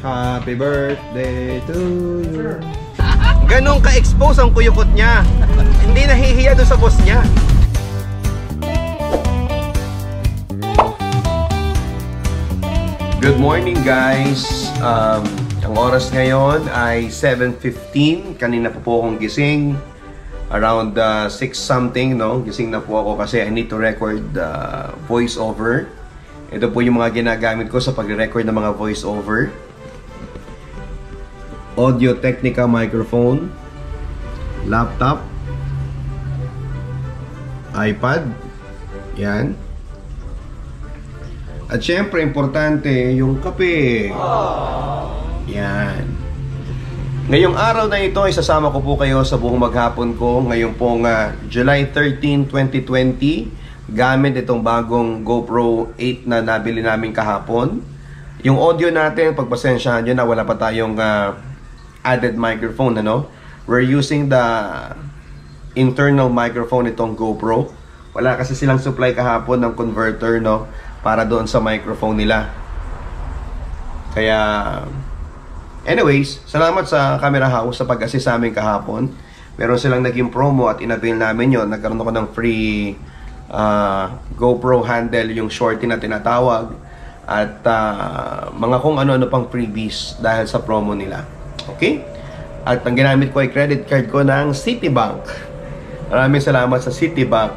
Happy birthday to you. Ganon ka-expose ang kuyukot niya. Hindi nahihiya doon sa boss niya. Good morning guys. Ang oras ngayon ay 7:15. Kanina po akong gising. Around 6 something, no? Gising na po ako kasi I need to record voice over. Ito po yung mga ginagamit ko sa pag-record ng mga voice over. Audio Technica microphone, laptop, iPad, yan. At syempre, importante yung kape. Yan. Ngayong araw na ito, isasama ko po kayo sa buong maghapon ko. Ngayon pong July 13, 2020. Gamit itong bagong GoPro 8 na nabili namin kahapon. Yung audio natin, pagpasensyahan nyo na wala pa tayong added microphone, ano? We're using the internal microphone itong GoPro. Wala kasi silang supply kahapon ng converter, no? Para doon sa microphone nila. Kaya anyways, salamat sa Camera House sa pag-assist sa amin kahapon. Meron silang naging promo at inavail namin yon. Nagkaroon ako ng free GoPro handle, yung shorty na tinatawag. At mga kung ano-ano pang freebies dahil sa promo nila. Okay? At ang ginamit ko ay credit card ko ng Citibank. Maraming salamat sa Citibank.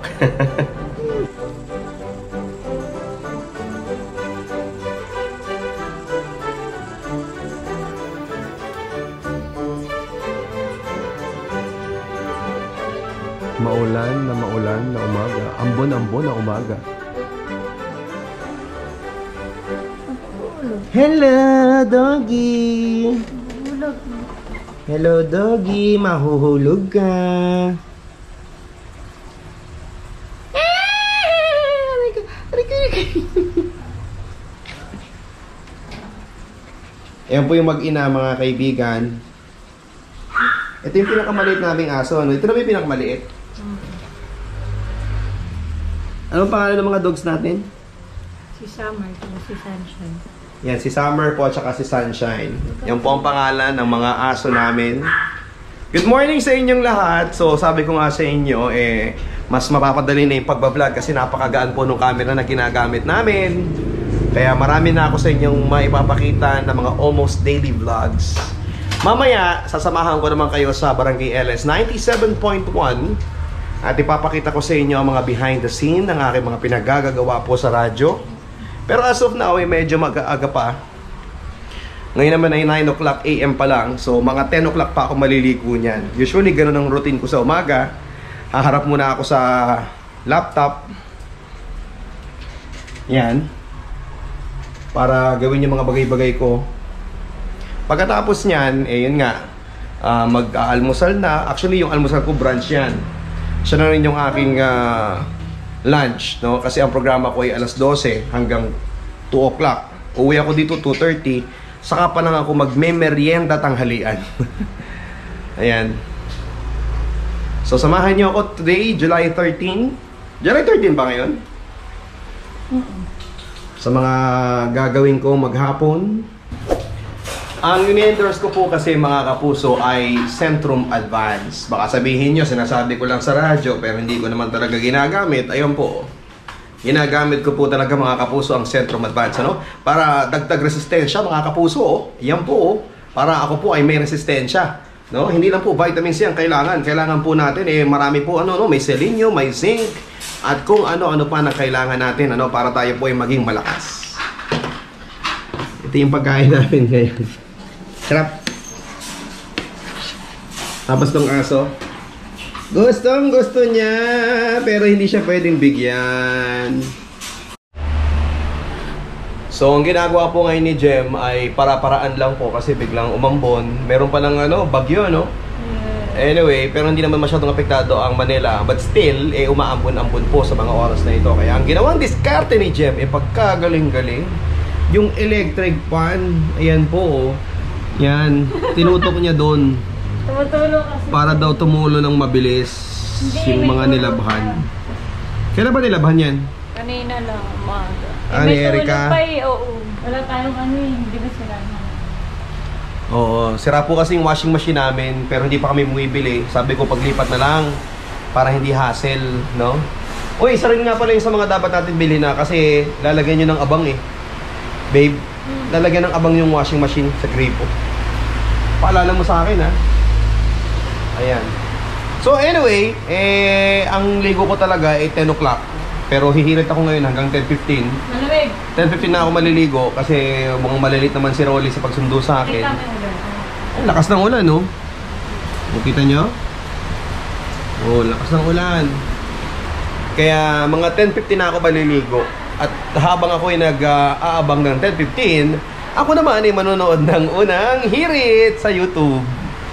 Maulan na umaga. Ambon na umaga. Hello, doggy. Hello, doggy. Mahuhulog ka. Ayan po yung mag-ina, mga kaibigan. Ito yung pinakamaliit naming aso. Ito na ba yung pinakamaliit? Anong pangalan ng mga dogs natin? Si Summer at si Sunshine. Yan, si Summer po at saka si Sunshine. Yan po ang pangalan ng mga aso namin. Good morning sa inyong lahat. So sabi ko nga sa inyo, mas mapapadali na yung pagbablog kasi napakagaan po ng camera na ginagamit namin. Kaya marami na ako sa inyong maipapakita ng mga almost daily vlogs. Mamaya, sasamahan ko naman kayo sa Barangay LS 97.1 at ipapakita ko sa inyo ang mga behind the scene ng aking mga pinagagagawa po sa radyo. Pero as of now, medyo mag-aaga pa. Ngayon naman ay 9 o'clock AM pa lang. So mga 10 o'clock pa ako maliligo niyan. Usually ganun ang routine ko sa umaga. Haharap muna ako sa laptop. Yan. Para gawin yung mga bagay-bagay ko. Pagkatapos niyan, yun nga, mag-aalmusal na. Actually, yung almusal ko brunch yan. Siya na rin yung aking lunch, no? Kasi ang programa ko ay alas 12 hanggang 2 o'clock. Uwi ako dito 2:30. Saka pa lang ako magme-merienda tanghalian. Ayan. So, samahan niyo ako today, July 13. July 13 ba ngayon? Sa mga gagawin ko maghapon. Ang ini-endorse ko po kasi mga kapuso ay Centrum Advance. Baka sabihin nyo, sinasabi ko lang sa radyo pero hindi ko naman talaga ginagamit. Ayun po, ginagamit ko po talaga mga kapuso ang Centrum Advance, ano? Para dagdag resistensya mga kapuso, oh. Yan po, oh. Para ako po ay may resistensya, no? Hindi lang po vitamin C ang kailangan. Kailangan po natin, marami po, ano, no? May selenium, may zinc, at kung ano-ano pa na kailangan natin, ano? Para tayo po ay maging malakas. Ito yung pagkain namin ngayon. Sarap. Tapos tong aso, gustong gusto niya, pero hindi siya pwedeng bigyan. So ang ginagawa po ngayon ni Jem ay para-paraan lang po kasi biglang umambon. Meron pa lang bagyo, no? Anyway, pero hindi naman masyadong apektado ang Manila. But still, umaambon-ambon po sa mga oras na ito. Kaya ang ginawang diskarte ni Jem, pagkagaling-galing, yung electric fan, ayan po, yan, tinutok niya doon. Tumutulong kasi. Para daw tumulo ng mabilis yung mga nilabhan. Kailan ba nilabhan yan? Kanina lang, umaga. Ni Erika? Oo. Wala tayong hindi ba sila na? Oo, sira po kasi yung washing machine namin pero hindi pa kami bumibili. Sabi ko paglipat na lang para hindi hassle, no? Uy, isa rin nga pala yung sa mga dapat natin bilhin na kasi lalagyan nyo ng abang eh. Babe, lalagyan ng abang yung washing machine sa gripo. Paalala mo sa akin ha. Ayan. So anyway, ang ligo ko talaga ay 10 o'clock. Pero hihirit ako ngayon hanggang 10:15. Malamig. 10:15 na ako maliligo kasi mukhang malilit naman si Rolly sa pagsundo sa akin. Ay, lakas ng ulan, no? Nakita nyo? Oh, lakas ng ulan. Kaya mga 10:15 na ako maliligo. At habang ako ay nag-aabang ng 10:15, ako naman ay manonood ng unang hirit sa YouTube.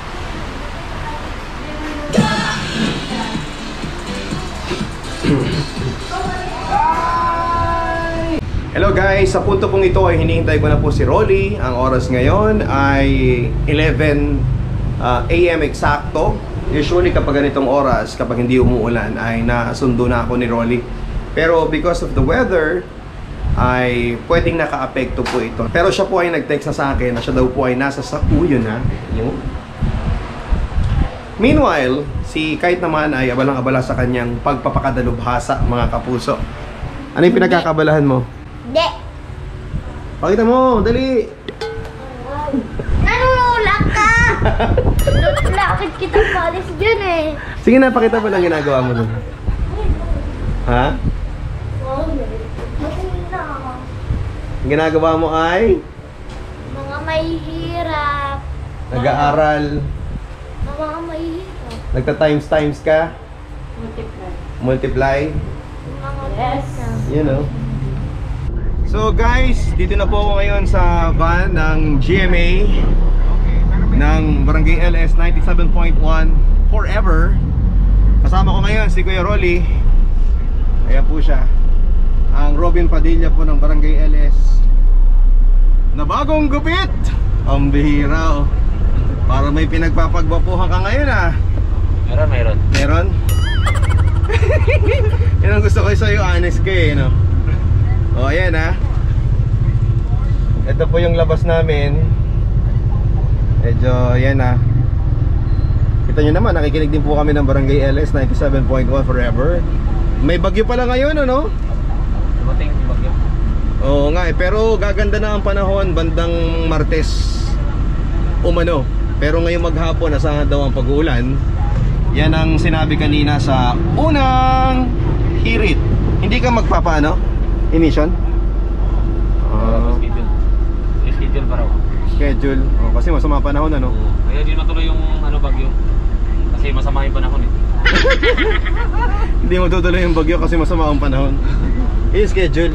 Hello guys, sa punto pong ito ay hinihintay ko na po si Rolly. Ang oras ngayon ay 11 AM eksakto. Usually kapag ganitong oras, kapag hindi umuulan, ay nasundo na ako ni Rolly. Pero because of the weather, ay pwedeng naka-apekto po ito. Pero siya po ay nag-text na sa akin na siya daw po ay nasa Sakuyo na. Meanwhile, si Kite naman ay abalang-abala sa kanyang pagpapakadalubhasa, mga kapuso. Ano yung pinagkakabalahan mo? Hindi. Pakita mo, dali. Nanunulak ka! Lakit kita palis dyan eh. Sige na, pakita mo lang ginagawa mo dun. Ha? Ang ginagawa mo ay? Mga mahihirap. Nag-aaral. Mga mahihirap. Nagta-times ka? Multiply. Mga yes. You know. So guys, dito na po ako ngayon sa van ng GMA ng Barangay LS 97.1 Forever. Kasama ko ngayon si Kuya Rolly. Ayan po siya, ang Robin Padilla po ng Barangay LS na bagong gupit. Ang bihira oh. Para may pinagpapagwapuhan ka ngayon ah. Meron. Meron? Yan ang gusto ko sa'yo, honest ka eh, no? O, ayan ha. Ito po yung labas namin. Medyo, ayan ha. Kita nyo naman, nakikinig din po kami ng Barangay LS 97.1 Forever. May bagyo pala ngayon, ano? Dumating yung bagyo. Oo nga eh, pero gaganda na ang panahon bandang Martes umano. Pero ngayong maghapon, asahan daw ang pag-uulan. Yan ang sinabi kanina sa unang hirit. Hindi ka magpapaano? Emission? Schedule pa raw. Schedule? Oh, kasi masama panahon ano? Kaya di matuloy yung bagyo. Kasi masama yung panahon eh. Hindi matutuloy yung bagyo kasi masama ang panahon. I-schedule.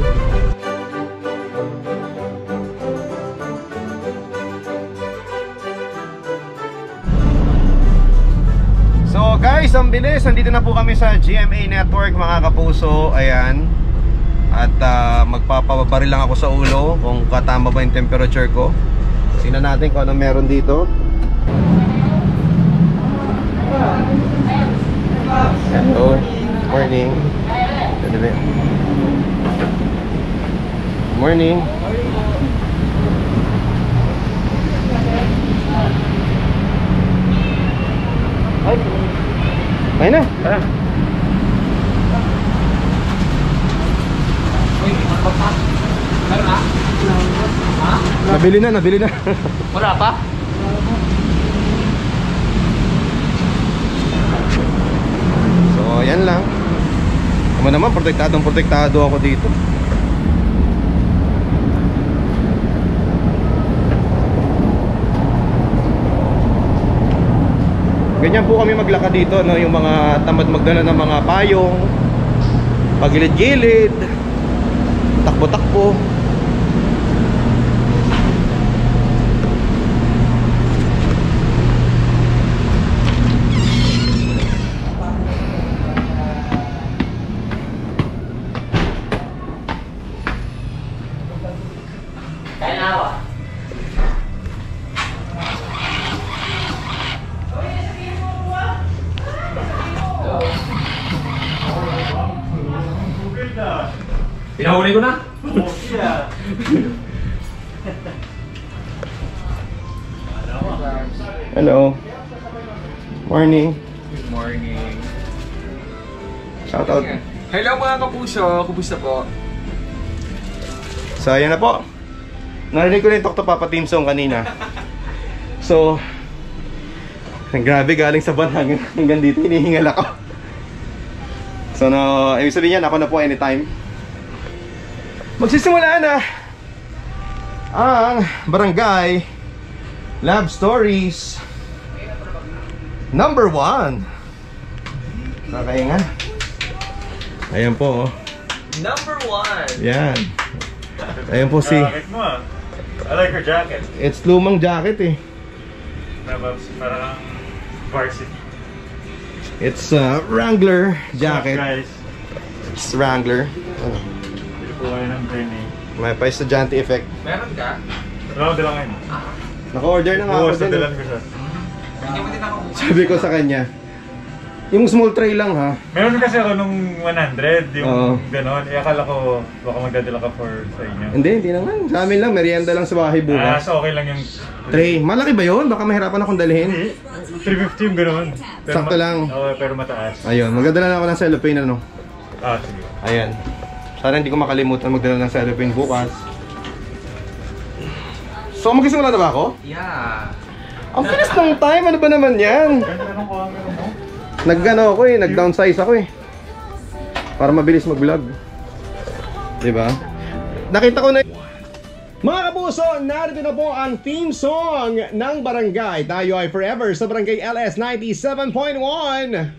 So guys, ang bilis. Nandito na po kami sa GMA Network mga kapuso. Ayan. At magpapabaril lang ako sa ulo kung katama ba yung temperature ko. Tingnan natin kung ano meron dito. Hello, morning. Morning. Ay na. Meron na? Ha? Nabili na. Wala pa? So, ayan lang. Tama naman, protektado ako dito. Ganyan po kami maglakad dito, no? Yung mga tamad magdala ng mga payong, pagilid-gilid, takbo-takbo. Kain na ako. Pinahuli ko na. Hello. Morning. Good morning. Shout out. Hello mga kapuso, kumusta po? So, ayan na po. Narinig ko na yung talk to Papa Timsong kanina. So, grabe, galing sa van hanggang dito, hinihingal ako. So, no, ibig sabihin yan, ako na po anytime. Magsisimula na ang Barangay Love Stories number 1. Nakahinga. Ayan po, oh. Number 1. Yan. Ayan po si... I like her jacket. It's lumang jacket eh. Parang varsity. It's a Wrangler jacket. Guys, It's Wrangler. hindi po kayo ng training. May pa-estudyante effect. Meron ka? Ano, dala ngayon? Naka-order na nga ako Oo, sa din. dalan ko siya. Hindi mo din ako. Sabi ko sa kanya, yung small tray lang ha. Meron kasi ako nung 100, yung Oo. ganon. Akala ko baka magdadala ka sa inyo. Hindi naman. Sa amin lang, merienda lang sa bahay bukas. So okay lang yung... Tray. Malaki ba yun? Baka mahirapan akong dalhin. Hindi. 350 yung ganon. Sakto lang. Oo, pero mataas. Ayun, magdadala na ako ng cellophane ano. Sige. Ayan. Sana hindi ko makalimutan magdala ng cellophane bukas. So, magsisimula na ba ako? Yeah. Ang bilis ng time, ano ba naman yan? Ganda nung camera mo. Nag-ano ako eh, nag-downsize ako eh. Para mabilis mag-vlog. Diba? Nakita ko na. Mga kapuso, narito na po ang theme song ng Barangay. Tayo ay forever sa Barangay LS 97.1.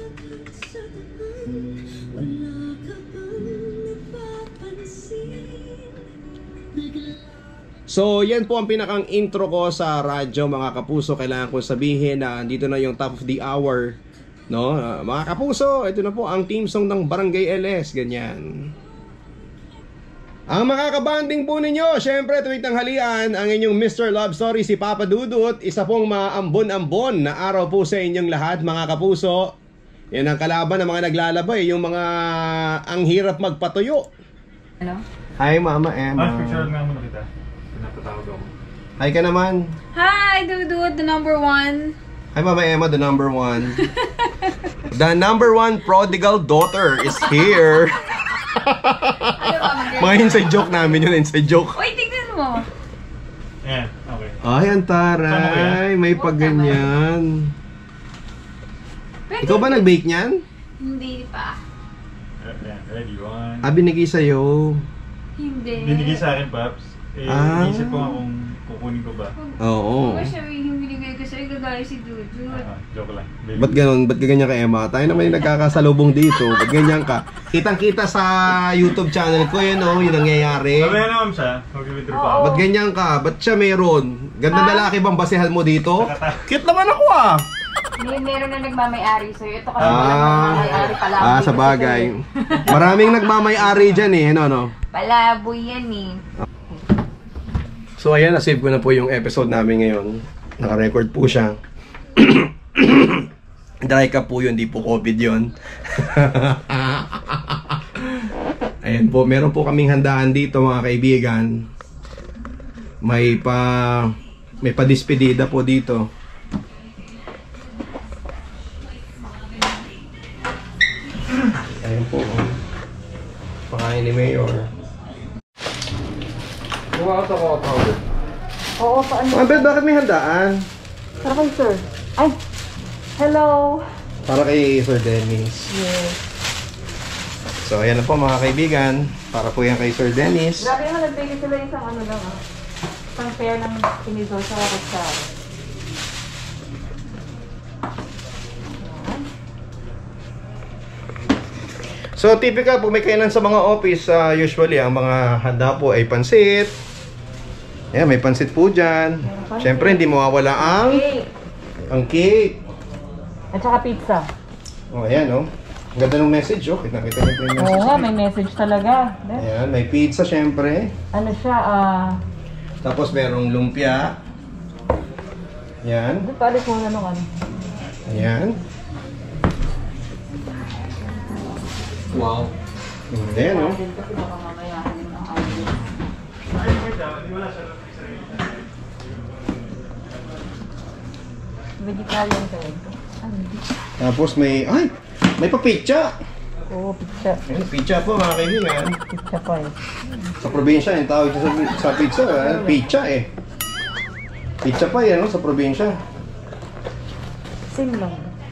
So, yan po ang pinakang intro ko sa radyo, mga kapuso. Kailangan ko sabihin na dito na yung top of the hour. No? Mga kapuso, ito na po ang theme song ng Barangay LS. Ganyan. Ang makakabanding po ninyo, syempre tuwing tanghalian, ang inyong Mr. Love Story, si Papa Dudut. Isa pong maambon-ambon na araw po sa inyong lahat, mga kapuso. Yan ang kalaban ng mga naglalabay, yung mga ang hirap magpatuyo. Hello? Hi, Mama Emma. Picture nga muna kita. Pinapatawag ako. Hi ka naman. Hi, Dudut, the number 1. Hi, Mama Emma, the number 1. The number 1 prodigal daughter is here. Mga inside joke namin yun, inside joke. Uy, tignan mo. Yan, okay. Ay, antaray, may pagganyan. Ikaw ba nag-bake niyan? Hindi pa. Yan, ready, one. Binigay sa'yo. Hindi. Binigay sa akin, Paps. Iisip ko nga kung kukunin ko ba. Oo. Kung sabihin binigay ko sa'yo, gagaya si Dudut. Joke lang. Ba't ganun? Ba't ganyan ka, Emma? Tayo naman yung nagkakasalubong dito. Ba't ganyan ka? Kitang-kita sa YouTube channel ko yun, oh, yung nangyayari. Mamaya naman siya. Mag-withdraw pa ako. Ba't ganyan ka? Ba't siya meron? Ganda lalaki bang basehan mo dito? Cute naman ako ah! Meron na nagmamay-ari sa'yo. Ito kasi walang nagmamay-ari. Palaboy Sa bagay. Maraming nagmamay-ari dyan eh, no? Palaboy yan eh. So ayan, nasave ko na po yung episode namin ngayon. Naka-record po siya. Dry ka po yun, di po COVID yun. Ayan po, meron po kaming handaan dito mga kaibigan. May pa-despedida po dito. Ayan po. Pakain ni Mayor. Oo, paano? Abel, bakit may handaan? Para kay sir. Ay! Hello! Para kay Sir Dennis. Yes. So ayan na po mga kaibigan. Para po yan kay Sir Dennis. Grabe naman, nagpili sila isang ano lang ah. Isang pair ng pinito sa kutsara. So typical po may kainan sa mga office, usually ang mga handa po ay pansit. Ayan, may pansit po dyan. Siyempre hindi mawawala ang cake. At saka pizza. Oh, ayan oh. Ang ganda ng message oh. Kita-kita niyo po yung message. Oo nga, may message talaga. Ayan, may pizza siyempre. Ano siya, Tapos merong lumpia. Ayan. palis muna nung ano. Ayan. Wow. Ayan oh. Kasi baka mamaya ang idea. Vegetarian ka rin. Ano? Tapos may, ay! May papitsa! Oo, pizza. Ayun, pizza po mga kaibigan. Pizza pa eh. Sa probinsya, yung tawag sa pizza, pizza eh. Pizza pa yan, no, sa probinsya. Same lang.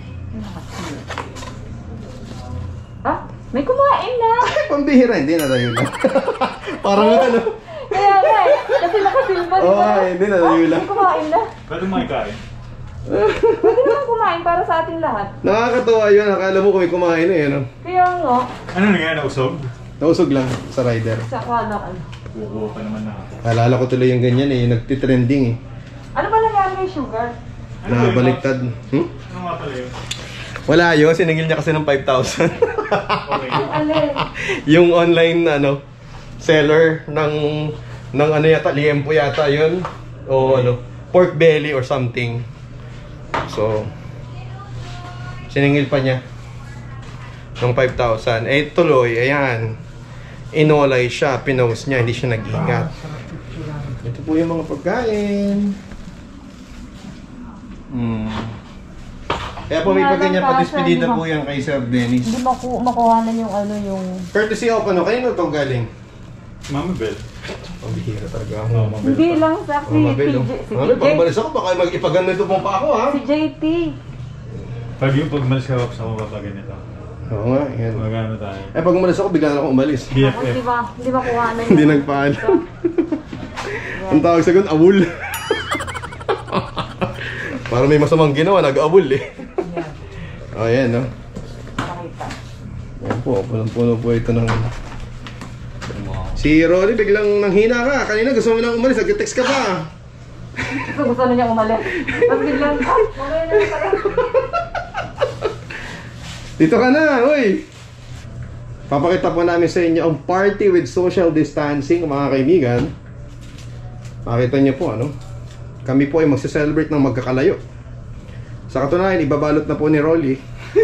Ah, may kumain na! Ay, pambihira, hindi na tayo lang. Parang ano. Kaya nga eh, kasi nakasilba di ba? Hindi na tayo lang. May kumain na. Pwede mo ikain. Pwede naman kumain para sa ating lahat. Nakakatawa yun, akala mo kung may kumain na yun. Kaya nga, Ano na nga, nausog? Nausog lang sa rider. sa akala ano. Oo pa naman na. Alala ko tuloy yung ganyan eh, yung nagtitrending eh. Ano ba nangyari kay Sugar? Nabaliktad. Ano nga pala yun? Wala yun, siningil niya kasi ng 5,000. Okay. Ang alin. Yung online seller ng ano yata, liempo yata yun. O ano, pork belly or something. So, siningil pa niya ng 5,000. Eh tuloy, ayan. Inolay siya, pinost niya, hindi siya nag-ingat. Ito po yung mga pagkain. Kaya po may pagganyan pa despedida po yan kay Sir Dennis. Hindi makuhanan yung ano yung... Courtesy of ano, kanino ito galing? Mama Bell. Pambihira talaga ako. Mama Bell. Hindi lang sa si Mama Bell, oh. si Mami, pagbalis ako, baka mag-ipagano ito pong pa ako, ha? si JT. Pag malis ka sa mga papaganito. Oo nga, yan. Magano tayo. Eh, pag umalis ako, bigla na ako umalis. Ako BFF. hindi makuhanan yung... Hindi nagpaalam. Ang tawag sa gun, awul. Para may masamang ginawa, nag-awul eh. Yan, Oh, yan, no? pakita. Yan po, punong-puno po ito ng... Si Rolly, biglang nanghina ka. Kanina gusto mo lang umalis, nag-text ka pa. Gusto na niya umalis. Tapos biglang, mamaya na pala. Dito ka na, uy! Papakita po namin sa inyo ang party with social distancing, mga kaibigan. Makita niyo po, ano? Kami po ay magse-celebrate ng magkakalayo. Sa katunayan, ibabalot na po ni Rolly.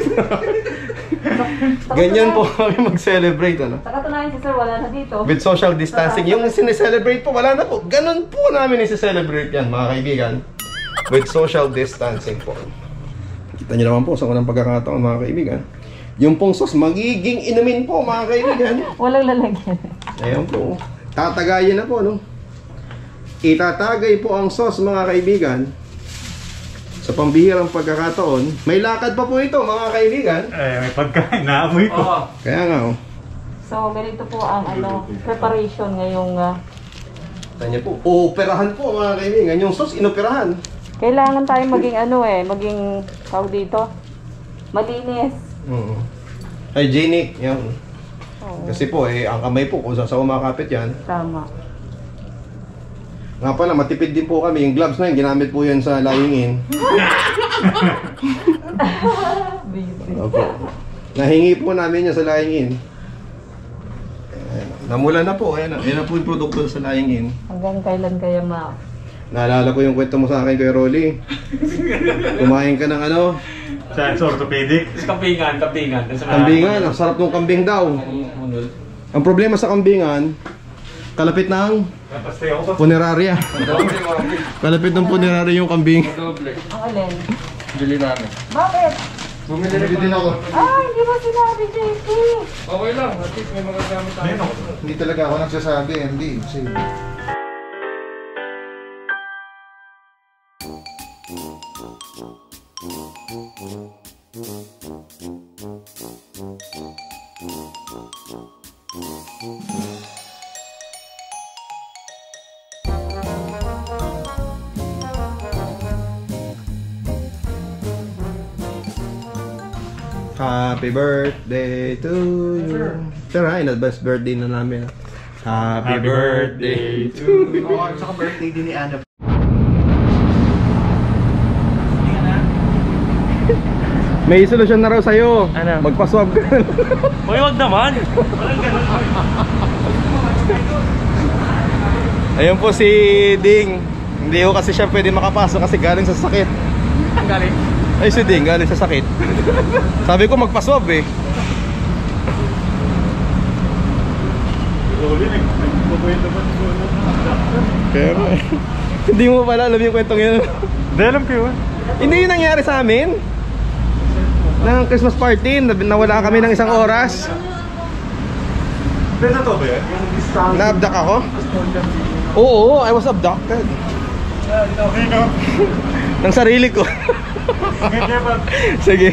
Ganyan po kami mag-celebrate, ano? Sa katunayan si Sir wala na dito. With social distancing. Yung sineselebrate po, wala na po. Ganon po namin i-celebrate yan, mga kaibigan. With social distancing po. Kita nyo naman po sa unang pagkakataon, mga kaibigan. Yung pong sauce, magiging inumin po, mga kaibigan. Walang lalagyan. Ayan po. Tatagayin na po, no? Itatagay po ang sauce, mga kaibigan. Sa pambihirang pagkakataon, may lakad pa po ito, mga kaibigan. Eh, may pagkain. Naamoy ko. Kaya nga, oh. So, ganito po ang preparation ngayong... Tanya po, operahan po, mga kaibigan. Yung sauce, inoperahan. Kailangan tayong maging maging tawag dito, malinis. Hygienic, yan. Oo. Kasi po, ang kamay po, kung saan sa umakapit yan. Tama. Nga pala, matipid din po kami. Yung gloves na yun, ginamit po yan sa lying in. Busy. Opo. Nahingi po namin yan sa lying in. Ayan. Namula na po, ayan na po yung produkto sa lying in. Hanggang kailan kaya Naalala ko yung kwento mo sa akin, Kuya Rolly. Kumain ka ng ano? Sa orthopedic. Kambingan. Kambingan, ang sarap ng kambing daw. Ang problema sa kambingan, kalapit ng Napastay ako pa. punerarya. Kalapit ng punerarya yung kambing. ang alin? Bili namin. Bakit? Bumili din ako. Hindi ba sinabi, JT? Okay lang. At least may mga gamit tayo. Hindi talaga ako nagsasabi, hindi. Kasi... Happy birthday to you. Sir, in advance birthday na namin. Happy birthday to you. Oo, at saka birthday din ni Ana. May solusyon na raw sa'yo. Ano? Magpa-swab ka. Hoy, wag naman. Walang ganun. Ayun po si Ding. Hindi ko kasi siya pwede makapasok kasi galing sa sakit. Galing. Ay si Ding, galing sa sakit. Sabi ko magpa-swab eh. Nagpupuwento ba siguro? Kaya hindi mo pala alam yung kwentong yun. Hindi, alam ko yun. Hindi yun nangyari sa amin. Ng Christmas party, nawala kami ng isang oras. Pwede to ba yan? Na-abduct ako? Oo, I was abducted. Okay ka? Ng sarili ko. Okay ka ba? Sige.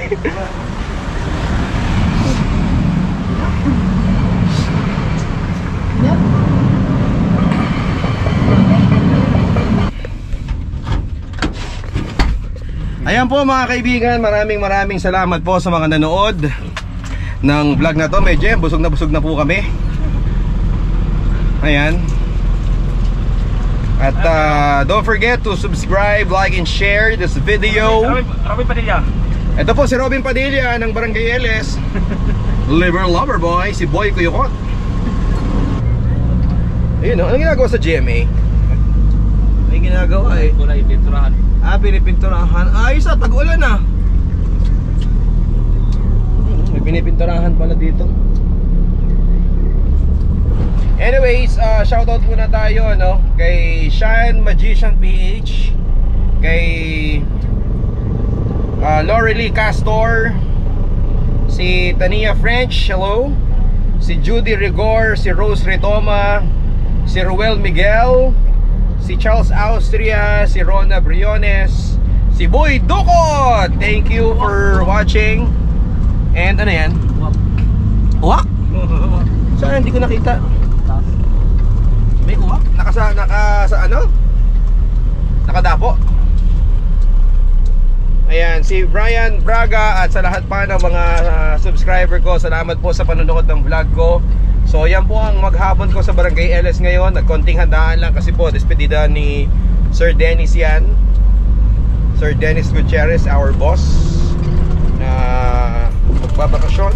Ayan po mga kaibigan, maraming salamat po sa mga nanood ng vlog na to. Medyo busog na po kami. Ayan. At don't forget to subscribe, like, and share this video. Robin Padilla. Ito po si Robin Padilla ng Barangay LS. Liver Lover Boy, si Boy Kuyukot. Ayun o, anong ginagawa sa GMA? May ginagawa eh. Kulay, pinturahan. Pinipinturahan. Ayos tag-ulan ah. May pinipinturahan pala dito. Anyways, shoutout muna tayo no kay Shine Magician PH, kay Lorelie Castor, si Tania French, hello, si Judy Rigor, si Rose Retoma, si Ruel Miguel, si Charles Austria, si Rona Briones, si Boy Dukot. Thank you for watching. And ano yan? Uwak? Saan? Hindi ko nakita. May uwak? Sa ano? Nakadapo. Ayan, si Brian Braga at sa lahat pa ng mga subscriber ko, salamat po sa panonood ng vlog ko. So yan po ang maghapon ko sa Barangay LS ngayon. Nagkonting handaan lang kasi po despedida ni Sir Dennis yan. Sir Dennis Gutierrez, our boss, na magbabakasyon.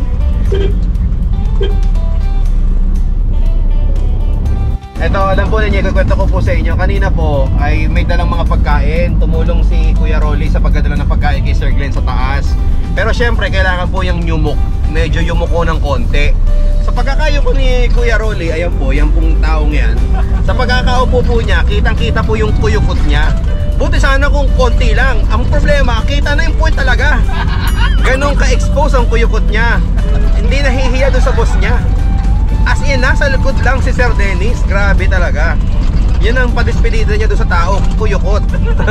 Ito, alam po ninyo, ikukwento ko po sa inyo. Kanina po ay may dalang mga pagkain. Tumulong si Kuya Rolly sa pagdadala ng pagkain kay Sir Glenn sa taas. Pero syempre, kailangan po yung yumuk. Medyo yumuko ng konti. Sa pagkakayo po ni Kuya Rolly, ayan po, yung pong taong yan. Sa pagkakaupo po niya, kitang-kita po yung kuyukot niya. Buti sana kung konti lang. Ang problema, kita na yung point talaga. Ganong ka-expose ang kuyukot niya. Hindi nahihiya doon sa boss niya. As in, nasa likod lang si Sir Dennis. Grabe talaga. Yun ang padispedida niya doon sa tao, kuyukot.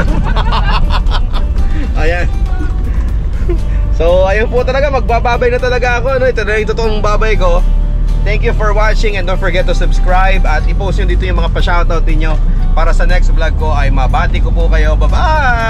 Ayan. So, ayun po talaga, magbababay na talaga ako, no? Ito na yung totoong babay ko. Thank you for watching and don't forget to subscribe. At i-post nyo dito yung mga pa-shoutout niyo para sa next vlog ko ay mabati ko po kayo. Bye-bye!